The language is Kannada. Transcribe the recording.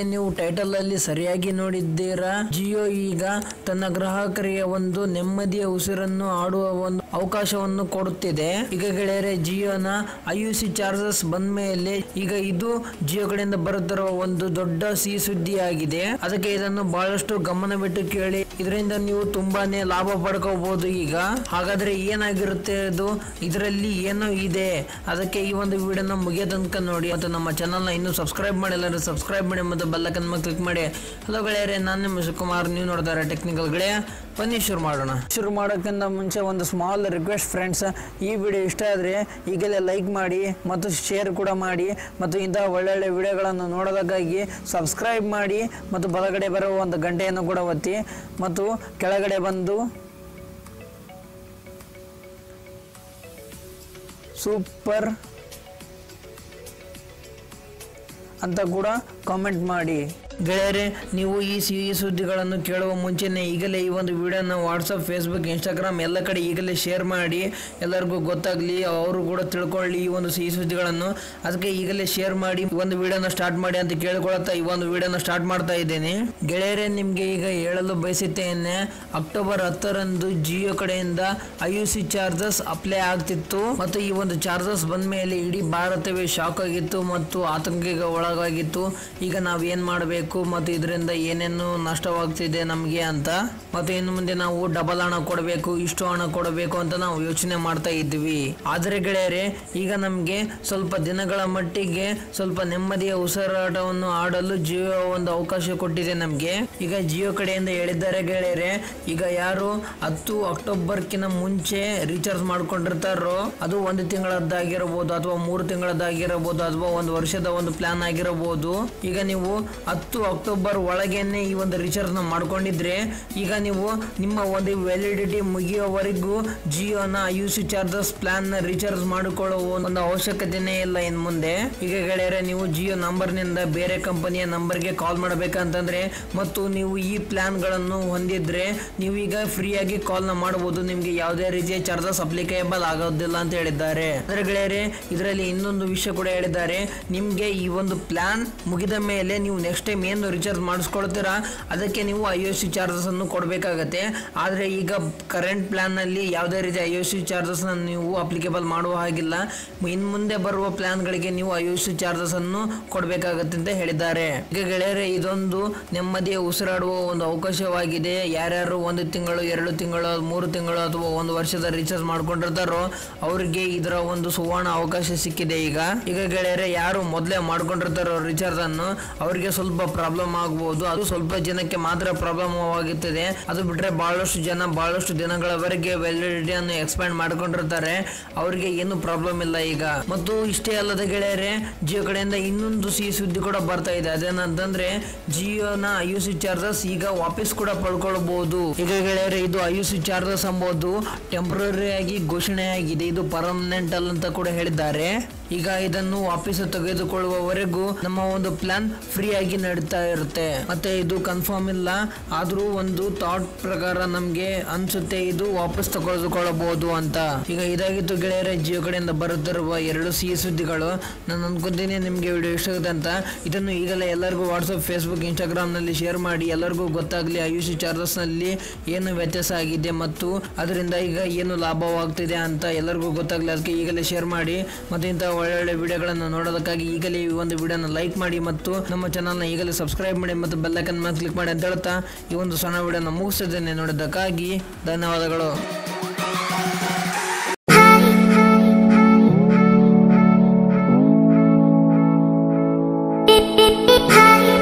ನೀವು ಟೈಟಲ್ ಅಲ್ಲಿ ಸರಿಯಾಗಿ ನೋಡಿದ್ದೀರಾ. ಜಿಯೋ ಈಗ ತನ್ನ ಗ್ರಾಹಕರಿಗೆ ಒಂದು ನೆಮ್ಮದಿಯ ಉಸಿರನ್ನು ಆಡುವ ಒಂದು ಅವಕಾಶವನ್ನು ಕೊಡುತ್ತಿದೆ. ಈಗ ಗೆಳೆಯರೆ, ಜಿಯೋನ IUC ಚಾರ್ಜಸ್ ಬಂದ ಮೇಲೆ ಈಗ ಇದು ಜಿಯೋ ಕಡೆಯಿಂದ ಬರುತ್ತಿರುವ ಒಂದು ದೊಡ್ಡ ಸಿಹಿ ಸುದ್ದಿಯಾಗಿದೆ. ಅದಕ್ಕೆ ಇದನ್ನು ಬಹಳಷ್ಟು ಗಮನವಿಟ್ಟು ಕೇಳಿ, ಇದರಿಂದ ನೀವು ತುಂಬಾನೇ ಲಾಭ ಪಡ್ಕೋಬಹುದು. ಈಗ ಹಾಗಾದ್ರೆ ಏನಾಗಿರುತ್ತೆ ಅದು, ಇದರಲ್ಲಿ ಏನೋ ಇದೆ, ಅದಕ್ಕೆ ಈ ಒಂದು ವಿಡಿಯೋನ ಮುಗಿಯೋ ತನಕ ನೋಡಿ. ಮತ್ತು ನಮ್ಮ ಚಾನಲ್ನ ಇನ್ನೂ ಸಬ್ಸ್ಕ್ರೈಬ್ ಮಾಡಿಲ್ಲ ಅಂದ್ರೆ ಸಬ್ಸ್ಕ್ರೈಬ್ ಮಾಡಿ ಮತ್ತು ಬೆಲ್ ಐಕಾನ್ ಮೇಲೆ ಕ್ಲಿಕ್ ಮಾಡಿ. ಹಲೋ ಗೆಳೆಯರೆ, ನಾನು ನಿಮ್ಮ ಶಿವಕುಮಾರ್, ನೀವು ನೋಡ್ತಾರೆ ಟೆಕ್ನಿಕಲ್ ಗೆಳೆಯ. ಬನ್ನಿ ಶುರು ಮಾಡೋಣ. ಶುರು ಮಾಡೋಕ್ಕಿಂತ ಮುಂಚೆ ಒಂದು ಸ್ಮಾಲ್ ರಿಕ್ವೆಸ್ಟ್ ಫ್ರೆಂಡ್ಸ್, ಈ ವಿಡಿಯೋ ಇಷ್ಟ ಆದರೆ ಈಗಲೇ ಲೈಕ್ ಮಾಡಿ ಮತ್ತು ಶೇರ್ ಕೂಡ ಮಾಡಿ. ಮತ್ತು ಇಂತಹ ಒಳ್ಳೊಳ್ಳೆ ವಿಡಿಯೋಗಳನ್ನು ನೋಡೋದಕ್ಕಾಗಿ ಸಬ್ಸ್ಕ್ರೈಬ್ ಮಾಡಿ ಮತ್ತು ಬಲಗಡೆ ಬರುವ ಒಂದು ಗಂಟೆಯನ್ನು ಕೂಡ ಒತ್ತಿ ಮತ್ತು ಕೆಳಗಡೆ ಬಂದು ಸೂಪರ್ ಅಂತ ಕೂಡ ಕಾಮೆಂಟ್ ಮಾಡಿ. ಗೆಳೆಯರೆ, ನೀವು ಈ ಸಿಹಿ ಸುದ್ದಿಗಳನ್ನು ಕೇಳುವ ಮುಂಚೆನೆ ಈಗಲೇ ಈ ಒಂದು ವಿಡಿಯೋನ ವಾಟ್ಸಪ್, ಫೇಸ್ಬುಕ್, ಇನ್ಸ್ಟಾಗ್ರಾಮ್ ಎಲ್ಲ ಕಡೆ ಈಗಲೇ ಶೇರ್ ಮಾಡಿ, ಎಲ್ಲರಿಗೂ ಗೊತ್ತಾಗಲಿ, ಅವರು ಕೂಡ ತಿಳ್ಕೊಳ್ಳಿ ಈ ಒಂದು ಸಿಹಿ ಸುದ್ದಿಗಳನ್ನು. ಅದಕ್ಕೆ ಈಗಲೇ ಶೇರ್ ಮಾಡಿ ಒಂದು ವಿಡಿಯೋನ ಸ್ಟಾರ್ಟ್ ಮಾಡಿ ಅಂತ ಕೇಳಿಕೊಳ್ತಾ ಈ ಒಂದು ವಿಡಿಯೋನ ಸ್ಟಾರ್ಟ್ ಮಾಡ್ತಾ ಇದ್ದೇನೆ. ಗೆಳೆಯರೆ, ನಿಮಗೆ ಈಗ ಹೇಳಲು ಬಯಸುತ್ತೇನೆ, ಅಕ್ಟೋಬರ್ 10ರಂದು ಜಿಯೋ ಕಡೆಯಿಂದ IUC ಚಾರ್ಜಸ್ ಅಪ್ಲೈ ಆಗ್ತಿತ್ತು. ಮತ್ತು ಈ ಒಂದು ಚಾರ್ಜಸ್ ಬಂದ ಮೇಲೆ ಇಡೀ ಭಾರತವೇ ಶಾಕ್ ಆಗಿತ್ತು ಮತ್ತು ಆತಂಕಕ್ಕೆ ಒಳಗಾಗಿತ್ತು. ಈಗ ನಾವು ಏನ್ ಮಾಡಬೇಕು ಮತ್ತು ಇದರಿಂದ ಏನೇನು ನಷ್ಟವಾಗ್ತಿದೆ ನಮಗೆ ಅಂತ, ಮತ್ತು ಇನ್ನು ಮುಂದೆ ನಾವು ಡಬಲ್ ಹಣ ಕೊಡಬೇಕು, ಇಷ್ಟು ಹಣ ಕೊಡಬೇಕು ಅಂತ ನಾವು ಯೋಚನೆ ಮಾಡ್ತಾ ಇದ್ವಿ. ಆದರೆ ಗೆಳೆಯರೆ, ಈಗ ನಮಗೆ ಸ್ವಲ್ಪ ದಿನಗಳ ಮಟ್ಟಿಗೆ ಸ್ವಲ್ಪ ನೆಮ್ಮದಿಯ ಉಸಿರಾಟವನ್ನು ಆಡಲು ಜಿಯೋ ಒಂದು ಅವಕಾಶ ಕೊಟ್ಟಿದೆ ನಮಗೆ. ಈಗ ಜಿಯೋ ಕಡೆಯಿಂದ ಹೇಳಿದ್ದಾರೆ ಗೆಳೆಯರೆ, ಈಗ ಯಾರು 10 ಅಕ್ಟೋಬರ್ಕಿನ ಮುಂಚೆ ರೀಚಾರ್ಜ್ ಮಾಡ್ಕೊಂಡಿರ್ತಾರೋ, ಅದು 1 ತಿಂಗಳದ್ದಾಗಿರಬಹುದು ಅಥವಾ 3 ತಿಂಗಳದ್ದಾಗಿರಬಹುದು ಅಥವಾ 1 ವರ್ಷದ ಒಂದು ಪ್ಲಾನ್ ಆಗಿರಬಹುದು. ಈಗ ನೀವು 10 ಅಕ್ಟೋಬರ್ ಒಳಗೇನೆ ಈ ಒಂದು ರೀಚಾರ್ಜ್ ನ ಮಾಡ್ಕೊಂಡಿದ್ರೆ, ಈಗ ನೀವು ನಿಮ್ಮ ಒಂದು ವ್ಯಾಲಿಡಿಟಿ ಮುಗಿಯುವವರೆಗೂ ಜಿಯೋನ IUC ಚಾರ್ಜಸ್ ಪ್ಲಾನ್ ನ ರೀಚಾರ್ಜ್ ಮಾಡಿಕೊಳ್ಳುವ ಒಂದು ಅವಶ್ಯಕತೆನೇ ಇಲ್ಲ ಇನ್ ಮುಂದೆ. ಈಗ ಗೆಳೆಯರೆ, ನೀವು ಜಿಯೋ ನಂಬರ್ ನಿಂದ ಬೇರೆ ಕಂಪನಿಯ ನಂಬರ್ಗೆ ಕಾಲ್ ಮಾಡಬೇಕಂತಂದ್ರೆ ಮತ್ತು ನೀವು ಈ ಪ್ಲಾನ್ ಗಳನ್ನು ಹೊಂದಿದ್ರೆ ನೀವು ಈಗ ಫ್ರೀ ಆಗಿ ಕಾಲ್ ನ ಮಾಡಬಹುದು. ನಿಮ್ಗೆ ಯಾವುದೇ ರೀತಿಯ ಚಾರ್ಜಸ್ ಅಪ್ಲಿಕೇಬಲ್ ಆಗೋದಿಲ್ಲ ಅಂತ ಹೇಳಿದ್ದಾರೆ. ಅಂದ್ರೆ ಗೆಳೆಯರೆ, ಇದರಲ್ಲಿ ಇನ್ನೊಂದು ವಿಷಯ ಕೂಡ ಹೇಳಿದ್ದಾರೆ, ನಿಮ್ಗೆ ಈ ಒಂದು ಪ್ಲಾನ್ ಮುಗಿದ ಮೇಲೆ ನೀವು ನೆಕ್ಸ್ಟ್ ಟೈಮ್ ಏನು ರೀಚಾರ್ಜ್ ಮಾಡಿಸ್ಕೊಳ್ತೀರಾ ಅದಕ್ಕೆ ನೀವು IUC ಚಾರ್ಜಸ್ ಅನ್ನು ಕೊಡಬೇಕಾಗತ್ತೆ. ಆದರೆ ಈಗ ಕರೆಂಟ್ ಪ್ಲಾನ್ ನಲ್ಲಿ ಯಾವುದೇ ರೀತಿಯ IUC ಚಾರ್ಜಸ್ ನೀವು ಅಪ್ಲಿಕೇಬಲ್ ಮಾಡುವ ಹಾಗಿಲ್ಲ. ಇನ್ ಮುಂದೆ ಬರುವ ಪ್ಲಾನ್ ಗಳಿಗೆ ನೀವು IUC ಚಾರ್ಜಸ್ ಅನ್ನು ಕೊಡಬೇಕಾಗತ್ತೆ ಅಂತ ಹೇಳಿದ್ದಾರೆ. ಈಗ ಗೆಳೆಯರೆ, ಇದೊಂದು ನೆಮ್ಮದಿಯ ಉಸಿರಾಡುವ ಒಂದು ಅವಕಾಶವಾಗಿದೆ. ಯಾರ್ಯಾರು 1 ತಿಂಗಳು, 2 ತಿಂಗಳು, 3 ತಿಂಗಳು ಅಥವಾ 1 ವರ್ಷದ ರೀಚಾರ್ಜ್ ಮಾಡ್ಕೊಂಡಿರ್ತಾರೋ ಅವರಿಗೆ ಇದರ ಒಂದು ಸುವರ್ಣ ಅವಕಾಶ ಸಿಕ್ಕಿದೆ. ಈಗ ಗೆಳೆಯರೆ, ಯಾರು ಮೊದಲೇ ಮಾಡ್ಕೊಂಡಿರ್ತಾರೋ ರೀಚಾರ್ಜ್ ಅನ್ನು ಅವರಿಗೆ ಸ್ವಲ್ಪ ಪ್ರಾಬ್ಲಮ್ ಆಗಬಹುದು. ಅದು ಸ್ವಲ್ಪ ಜನಕ್ಕೆ ಮಾತ್ರ ಪ್ರಾಬ್ಲಮ್ ಆಗುತ್ತದೆ. ಅದು ಬಿಟ್ರೆ ಬಹಳಷ್ಟು ಜನ ಬಹಳಷ್ಟು ದಿನಗಳವರೆಗೆ ವ್ಯಾಲಿಡಿಟಿಯನ್ನು ಎಕ್ಸ್ಪ್ಯಾಂಡ್ ಮಾಡ್ಕೊಂಡಿರ್ತಾರೆ, ಅವರಿಗೆ ಏನು ಪ್ರಾಬ್ಲಮ್ ಇಲ್ಲ ಈಗ. ಮತ್ತು ಇಷ್ಟೇ ಅಲ್ಲದ ಗೆಳೆಯರೆ, ಜಿಯೋ ಕಡೆಯಿಂದ ಇನ್ನೊಂದು ಸಿಹಿ ಸುದ್ದಿ ಕೂಡ ಬರ್ತಾ ಇದೆ. ಅದೇನಂತಂದ್ರೆ ಜಿಯೋನ IUC ಚಾರ್ಜಸ್ ಈಗ ವಾಪಸ್ ಕೂಡ ಪಡ್ಕೊಳ್ಬಹುದು. ಈಗ ಗೆಳೆಯರೆ, ಇದು IUC ಚಾರ್ಜಸ್ ಎಂಬುದು ಟೆಂಪರರಿ ಆಗಿ ಘೋಷಣೆಯಾಗಿದೆ, ಇದು ಪರ್ಮನೆಂಟ್ ಅಲ್ಲ ಅಂತ ಕೂಡ ಹೇಳಿದ್ದಾರೆ. ಈಗ ಇದನ್ನು ವಾಪಸ್ ತೆಗೆದುಕೊಳ್ಳುವವರೆಗೂ ನಮ್ಮ ಒಂದು ಪ್ಲಾನ್ ಫ್ರೀ ಆಗಿ ನಡೀತಾ ಇರುತ್ತೆ. ಮತ್ತೆ ಇದು ಕನ್ಫರ್ಮ್ ಇಲ್ಲ, ಆದ್ರೂ ಒಂದು ಥಾಟ್ ಪ್ರಕಾರ ನಮ್ಗೆ ಅನ್ಸುತ್ತೆ ಇದು ವಾಪಸ್ ತೆಗೆದುಕೊಳ್ಳಬಹುದು ಅಂತ. ಈಗ ಇದಾಗಿತ್ತು ಗೆಳೆಯರೆ ಜಿಯೋ ಕಡೆಯಿಂದ ಬರುತ್ತಿರುವ 2 ಸಿಹಿ ಸುದ್ದಿಗಳು. ನಾನು ಅನ್ಕೊಂತೀನಿ ನಿಮ್ಗೆ ವಿಡಿಯೋ ಇಷ್ಟ ಆಗುತ್ತೆ ಅಂತ. ಇದನ್ನು ಈಗಲೇ ಎಲ್ಲರಿಗೂ ವಾಟ್ಸಪ್, ಫೇಸ್ಬುಕ್, ಇನ್ಸ್ಟಾಗ್ರಾಮ್ ನಲ್ಲಿ ಶೇರ್ ಮಾಡಿ, ಎಲ್ಲರಿಗೂ ಗೊತ್ತಾಗ್ಲಿ IUC ಚಾರ್ಜಸ್ ನಲ್ಲಿ ಏನು ವ್ಯತ್ಯಾಸ ಆಗಿದೆ ಮತ್ತು ಅದರಿಂದ ಈಗ ಏನು ಲಾಭವಾಗ್ತಿದೆ ಅಂತ ಎಲ್ಲರಿಗೂ ಗೊತ್ತಾಗ್ಲಿ. ಅದಕ್ಕೆ ಈಗಲೇ ಶೇರ್ ಮಾಡಿ ಮತ್ತು ಇಂತಹ ಒಳ್ಳೊಳ್ಳೆ ವಿಡಿಯೋಗಳನ್ನು ನೋಡೋದಕ್ಕಾಗಿ ಈಗಲೇ ಈ ಒಂದು ವಿಡಿಯೋನ ಲೈಕ್ ಮಾಡಿ ಮತ್ತು ನಮ್ಮ ಚಾನಲ್ನ ಈಗಲೇ ಸಬ್ಸ್ಕ್ರೈಬ್ ಮಾಡಿ ಮತ್ತು ಬೆಲ್ ಐಕಾನ್ ಮೇಲೆ ಕ್ಲಿಕ್ ಮಾಡಿ ಅಂತ ಹೇಳ್ತಾ ಈ ಒಂದು ಸಣ್ಣ ವಿಡಿಯೋನ ಮುಗಿಸಿದ್ದೇನೆ. ನೋಡಿದ್ದಕ್ಕಾಗಿ ಧನ್ಯವಾದಗಳು. Hi.